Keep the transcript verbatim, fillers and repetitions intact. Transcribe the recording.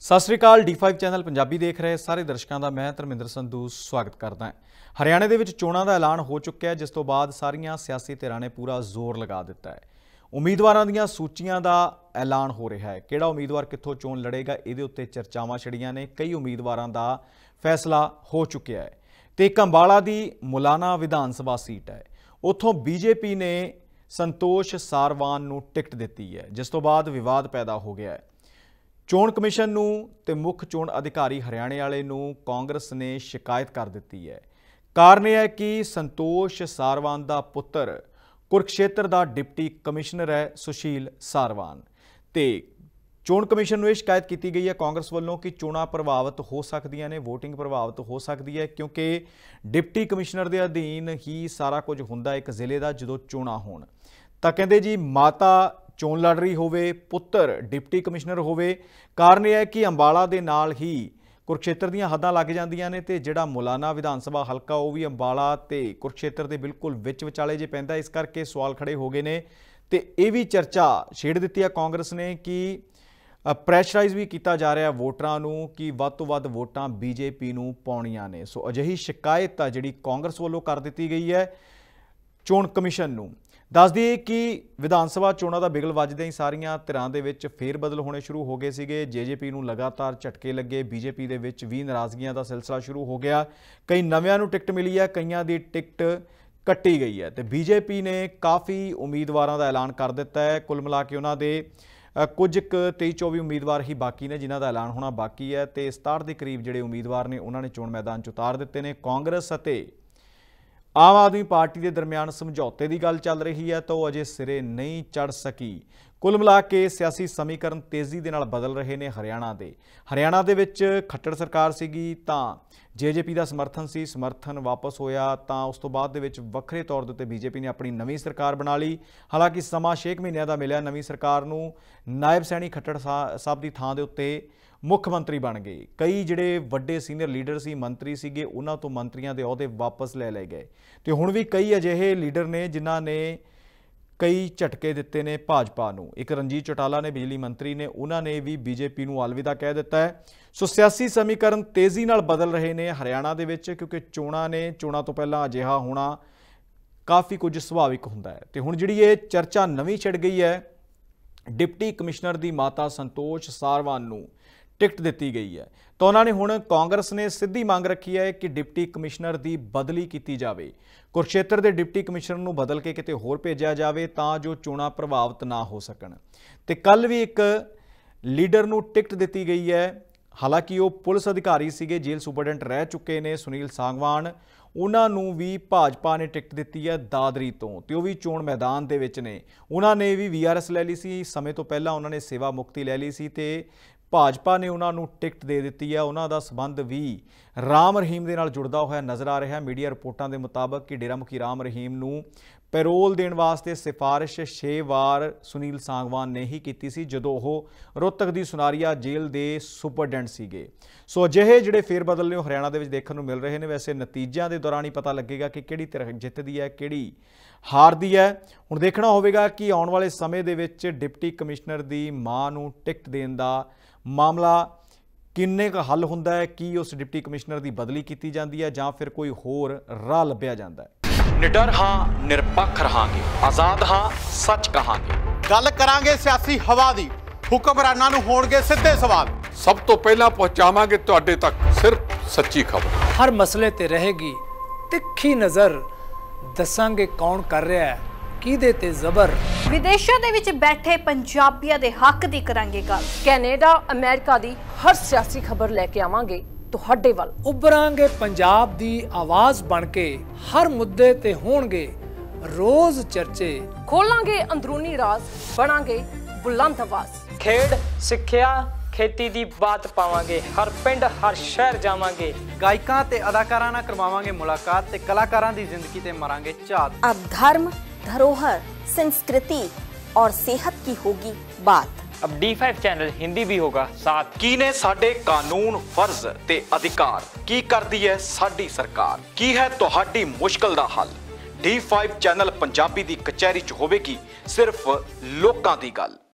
सत श्री अकाल D five channel Punjabi देख रहे सारे दर्शकों का मैं धर्मिंदर संधू स्वागत करदा है। हरियाणे दे विच चोणां दा ऐलान हो चुका है, जिस तो बाद सारियां सियासी धिरां ने पूरा जोर लगा दिता है। उम्मीदवारों दीयां सूचियां दा ऐलान हो रहा है। किहड़ा उम्मीदवार कित्थों चोण लड़ेगा, इहदे उत्ते चर्चावां छिड़ियां ने। कई उम्मीदवारों का फैसला हो चुका है ते एक अंबाला दी मुलाना विधान सभा सीट है, उत्थों बीजेपी ने संतोष सारवान नूं टिकट दित्ती है, जिस तो बाद विवाद पैदा हो गया है। चोण कमिशन नूं ते मुख चोण अधिकारी हरियाणे वाले नूं कांग्रेस ने शिकायत कर दी है। कारण यह है कि संतोष सारवान दा पुत्र कुरुक्षेत्र दा डिप्टी कमिश्नर है सुशील सारवान, ते चोण कमिशन नूं शिकायत की गई है कांग्रेस वालों कि चोणां प्रभावित हो सकदियां ने, वोटिंग प्रभावित हो सकती है, क्योंकि डिप्टी कमिश्नर के अधीन ही सारा कुछ हुंदा एक जिले का जदों चोणां होण। तां कहंदे जी माता चोण लड़ रही होवे, पुत्र डिप्टी कमिश्नर होवे। कारण यह है कि अंबाला दे नाल ही कुरुक्षेत्र दीयां हद्दां लग जांदियां ने, ते जिहड़ा मुलाना विधान सभा हलका वो भी अंबाला ते कुरुक्षेत्र दे बिल्कुल विच विचाले जे पैंदा। इस करके सवाल खड़े हो गए ने ते ये भी चर्चा छेड़ दी है कांग्रेस ने कि प्रैशराइज भी किया जा रहा वोटरां नूं कि वध तों वध वोटां बीजेपी नूं पाउणियां ने। सो अजिही शिकायत आ जिहड़ी कांग्रेस वालों कर दी गई है चोण कमिशन नूं। दस दिए कि विधान सभा चोणां दा बिगल वजदे ही सारियां धिरां दे विच फेर बदल होने शुरू हो गए सीगे। जे जे पी नूं लगातार झटके लगे, बीजेपी दे विच भी नाराज़गियां दा सिलसिला शुरू हो गया। कई नविआं नूं टिकट मिली है, कईयां दी टिकट कट्टी गई है, तो बीजेपी ने काफ़ी उम्मीदवारों का ऐलान कर दिता है। कुल मिला के उन्हां दे कुछ तेई चौबी उम्मीदवार ही बाकी ने जिन्हां दा ऐलान होना बाकी है, तो सताहठ के करीब जिहड़े उम्मीदवार ने उन्होंने चोण मैदान च उतार दिते ने। कांग्रेस अते आम आदमी पार्टी के दरमियान समझौते की गल चल रही है, तो अजे सिरे नहीं चढ़ सकी। कुल मिला के सियासी समीकरण तेज़ी दे नाल बदल रहे ने। हरियाणा दे हरियाणा दे विच खट्टर सरकार सीगी तां जे जे पी का समर्थन सी, समर्थन वापस होया तां उस तो बाद दे विच वखरे तौर ते बीजेपी ने अपनी नवीं सरकार बना ली। हालांकि समा छे महीनों का मिलिया नवीं सरकार नूं। नायब सैनी खट्टर साहब की थां दे उत्ते मुख मंत्री बन गए। कई जिहड़े वड्डे सीनियर लीडर सी, मंत्री सीगे, उन्हां तो मंत्रियों के अहुदे वापस ले लए गए। तो हुण भी कई अजिहे लीडर ने जिन्हां ने कई झटके दिते ने भाजपा नूं। एक रणजीत चौटाला ने बिजली मंत्री ने, उन्होंने भी बीजेपी नूं अलविदा कह दिता है। सो सियासी समीकरण तेज़ी नाल बदल रहे ने हरियाणा दे विच, क्योंकि चोणां ने चोणां तो पहलां अजिहा होना काफ़ी कुछ सुभाविक हुंदा है। तो हुण जिहड़ी ये चर्चा नवीं छिड़ गई है, डिप्टी कमिश्नर की माता संतोष सारवान नूं टिकट दी गई है, तो उन्होंने हुण कांग्रेस ने सीधी मंग रखी है कि डिप्टी कमिश्नर की बदली की जाए। कुरुक्षेत्र के डिप्टी कमिश्नर नूं बदल के किते होर भेजा जाए तां जो चोणां प्रभावित ना हो सकण। ते कल भी एक लीडर नूं टिकट दी गई है, हालांकि वो पुलिस अधिकारी सीगे, जेल सुपरडेंट रह चुके ने सुनील सांगवान। उन्होंने भी भाजपा ने टिकट दी है दादरी तो, तो वह भी चोण मैदान दे विच ने। उन्होंने भी वी आर एस लै ली सी, समय तो पहला उन्होंने सेवा मुक्ति लै ली सी, ते भाजपा ने उन्होंने टिकट दे दी है। उन्हों का संबंध भी राम रहीम के नाल जुड़दा हुआ नज़र आ रहा है। मीडिया रिपोर्टों के मुताबक कि डेरा मुखी राम रहीम नूं पैरोल देने वास्ते सिफारिश छे वार सुनील सांगवान ने ही की सी, जदों वह रोहतक की सुनारिया जेल के सुपरडेंट सीगे। सो अजिहे जिहड़े फेर बदल ने हरियाणा दे विच देखण नूं मिल रहे हैं। वैसे नतीजों के दौरान ही पता लगेगा कि किहड़ी धिर जितदी है, किहड़ी हारदी है। हुण देखना होवेगा कि आउण वाले समय दे विच डिप्टी कमिश्नर की मां नूं टिकट देण दा मामला किन्ने का हल हुंदा है, कि उस डिप्टी कमिश्नर की बदली की जाती है जां फिर कोई होर राह लभ्या जांदा है। निडर हाँ, निरपक्ष रहांगे, आजाद हाँ, सच कहांगे। गल करांगे सियासी हवा दी, हुक्मरानां नूं होणगे सिद्धे सवाल। सब तो पहला पहुंचावांगे तुहाडे तक सिर्फ सच्ची खबर। हर मसले ते रहेगी तिखी नज़र, दसांगे कौन कर रहा है किहदे ते जबर। विदेशों दे विच बैठे पंजाबियों दे हक दी करांगे गल। कैनेडा अमेरिका दी हर सियासी खबर लेके आवांगे तुहाडे वल। उभरांगे पंजाब दी आवाज़ बन के, हर मुद्दे ते होणगे रोज चर्चे। खोलांगे अंदरूनी राज, बनांगे बुलंद आवाज। खेड सिक्ख्या खेती दी बात पावांगे, हर पिंड हर शहर जावांगे। गायकां ते अदाकारां नाल करवावांगे मुलाकात, ते कलाकारां दी जिंदगी ते मारांगे झात। अब धर्म, धरोहर, संस्कृति और सेहत की होगी बात। अब डी फाइव चैनल हिंदी भी होगा साथ। की ने साडे कानून, फर्ज ते अधिकार, की करदी है साडी सरकार, की है तुहाडी मुश्किल दा हल। डी फाइव चैनल पंजाबी दी कचहरी च होवेगी सिर्फ लोकां दी गल।